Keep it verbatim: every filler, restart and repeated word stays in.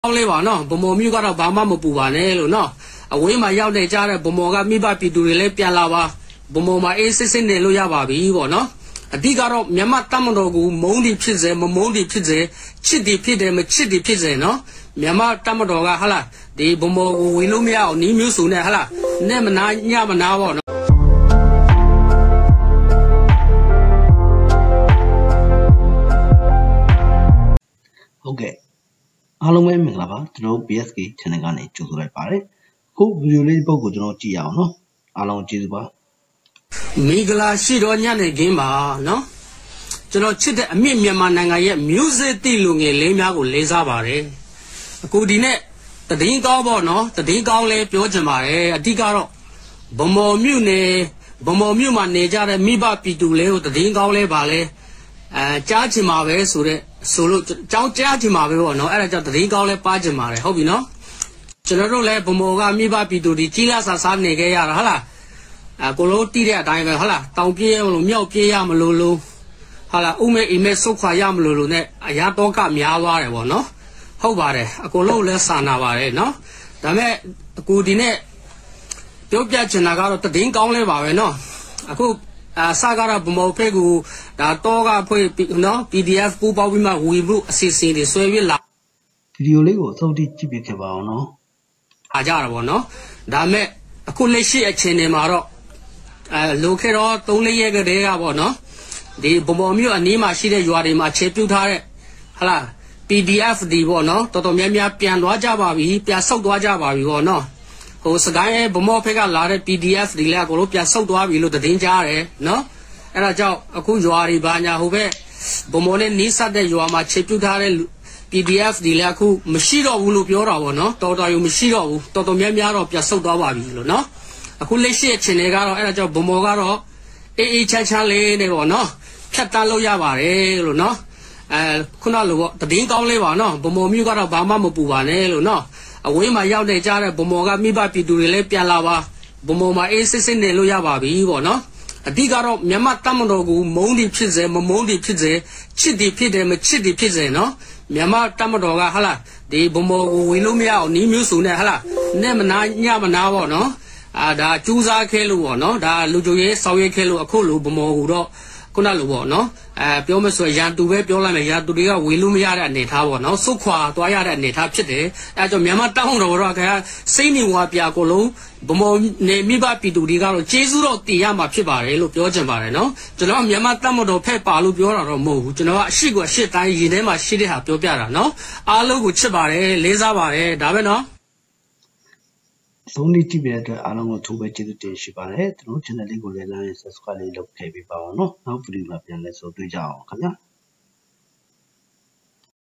အောင်လေးပါနော်ဗမော်မြို့ကတော့ဘာမှမပူပါနဲ့လို့နော်အဝေးမှာရောက်နေကြတဲ့ဗမော်ကမိဘပြည်သူတွေလည်းပြန်လာပါဗမော်မှာအေးစစ်စစ်နေလို့ရပါပြီပေါ့နော်အဓိကတော့မြန်မာတပ်မတော်ကိုမုန်းတီဖြစ်စေမမုန်းတီဖြစ်စေချစ်တီဖြစ်တယ်မချစ်တီဖြစ်စေနော်မြန်မာတပ်မတော်ကဟာလားဒီဗမော်ကိုဝင်လို့မရအောင်နီးမျိုးစုံနဲ့ဟာလားနဲ့မနာညမနာပေါ့နော်ဟုတ်ကဲ့အားလုံးပဲမင်္ဂလာပါကျွန်တော် B S K channel ကနေကြိုဆိုလိုက်ပါတယ်အခုဗီဒီယိုလေးပုတ်ကိုကျွန်တော်ကြည့်ရအောင်နော်အားလုံးကျေးဇူးပါမိဂလာရှိတော်ညနေခင်းပါနော်ကျွန်တော်ချစ်တဲ့အမြင့်မြန်မာနိုင်ငံရဲ့ music တိလူငယ်လေးများကိုလေးစားပါတယ်အခုဒီနေ့တည်င်းကောင်းပေါ့နော်တည်င်းကောင်းလေးပြောချင်ပါတယ်အဓိကတော့ဗမော်မြို့နယ်ဗမော်မြို့မှာနေကြတဲ့မိဘပြည်သူလေးကိုတည်င်းကောင်းလေးပါလဲအဲကြားချင်ပါပဲဆိုတဲ့ဆိုလို့ကြောင်းကြားချင်ပါပဲပေါ့နော်အဲ့ဒါကြောင့်တည်င်းကောင်းလေးပါချင်ပါတယ်ဟုတ်ပြီနော်ကျွန်တော်တို့လည်းဗမော်ကမိဘပြည်သူတွေကြီးလာစားစားနေခဲ့ရတာဟုတ်လားအကိုလိုတီးတဲ့အတိုင်းပဲဟုတ်လားတောင်ပြေးရမလို့မြောက်ပြေးရမလို့လို့ဟုတ်လားဥမဲအိမဲစုတ်ခွာရမလို့လို့ ਨੇ အရာတော့ကများသွားတယ်ပေါ့နော်ဟုတ်ပါတယ်အကိုလိုလည်းစာနာပါတယ်နော်ဒါမဲ့အကူဒီနေ့ပြောပြချင်တာကတော့တည်င်းကောင်းလဲပါပဲနော်အခုအစကားတော့ဗမော်ဖက်ကိုဒါတော့ကဖွဲ့နော် P D F ပူပေါင်းပြီးမှဝီဖို့အစီအစဉ်တွေဆွဲပြီးလာဗီဒီယိုလေးကိုအဆုံးထိကြည့်ပြခဲ့ပါအောင်နော်အားကြတာပေါ့နော်ဒါမဲ့အခုလက်ရှိအချိန်တွေမှာတော့အဲလိုခဲ့တော့သုံးလေးရက်ကတည်းကပေါ့နော်ဒီဗမော်မြို့အနီးမှာရှိတဲ့ရွာတွေမှာခြေပြုတ်ထားတဲ့ဟလာ P D F ဒီပေါ့နော်တော်တော်များများပြန်သွားကြပါပြီပြန်ဆုတ်သွားကြပါပြီပေါ့နော်ဟိုစကိုင်းဗမော်ဖက်ကလာတဲ့ P D F ဒီလည်းကိုလို့ပြန်ဆုတ်သွားပြီလို့သတင်းကြားတယ်နော်အဲ့ဒါကြောင့်အခုရွာတွေဘာညာဟိုဘက်ဗမော်နဲ့နီးစပ်တဲ့ရွာမှာခြေပြုတ်ထားတဲ့ P D F ဒီလည်းအခုမရှိတော့ဘူးလို့ပြောတာပေါ့နော်တော်တော်ယူမရှိတော့ဘူးတော်တော်များများတော့ပြန်ဆုတ်သွားပါပြီလို့နော်အခုလက်ရှိအချိန်တွေကတော့အဲ့ဒါကြောင့်ဗမော်ကတော့အေးအေးချမ်းချမ်းလေးနေပေါ့နော်ဖြတ်တန်းလို့ရပါတယ်လို့နော်အဲခုနလိုပေါ့တည်င်းကောင်းလေးပါနော်ဗမော်မြို့ကတော့ဘာမှမပူပါနဲ့လို့နော်အဝေးမှာရောက်နေကြတဲ့ဗမော်ကမိဘပြည်သူတွေလည်းပြန်လာပါဗမော်မှာအေးစစ်စစ်နေလို့ရပါပြီပေါ့နော်အဓိကတော့မြန်မာတပ်မတော်ကိုမုန်းတီဖြစ်စေမမုန်းတီဖြစ်စေချစ်တီဖြစ်တယ်မချစ်တီဖြစ်စေနော်မြန်မာတပ်မတော်ကဟာလားဒီဗမော်ကိုဝင်လို့မရအောင်နီးမျိုးစုံနဲ့ဟာလားနဲ့မနာညမနာပေါ့နော်အာဒါကျူးစားခဲလို့ပေါ့နော်ဒါလူကြိုရေးဆောင်ရွက်ခဲလို့အခုလိုဗမော်ကိုတော့ခုနလိုပေါ့နော်အဲပြောမဆိုရန်သူပဲပြောလိုက်မယ်ရန်သူတွေကဝေလို့မရတဲ့အနေထားပေါ့နော်စုခွာသွားရတဲ့အနေထားဖြစ်တယ်အဲကြောင့်မြန်မာတောင်းတော်တော့ခင်ဗျာစိတ်နေဝါပြကိုလုံးဗမော်နေမိဘပြည်သူတွေကတော့ကျေးဇူးတော့တည်ရမှာဖြစ်ပါတယ်လို့ပြောချင်ပါတယ်နော်ကျွန်တော်မြန်မာတပ်မတော်ဖက်ပါလို့ပြောတာတော့မဟုတ်ဘူးကျွန်တော်ကအရှိကိုအရှိတိုင်းရင်းထဲမှာရှိတဲ့ဟာပြောပြတာနော်အားလုံးကိုချစ်ပါတယ်လေးစားပါတယ်ဒါပဲနော်ဆုံးနေကြည့်ပြတဲ့အတွက်အားလုံးကိုထိုးပဲကျေးဇူးတင်ရှိပါတယ်ကျွန်တော် channel လေးကိုလည်း like subscribe လေးလုပ်ခဲ့ပေးပါအောင်နော်နောက်ဗီဒီယိုမှာပြန်လဲဆိုတွေ့ကြအောင်ခင်ဗျာ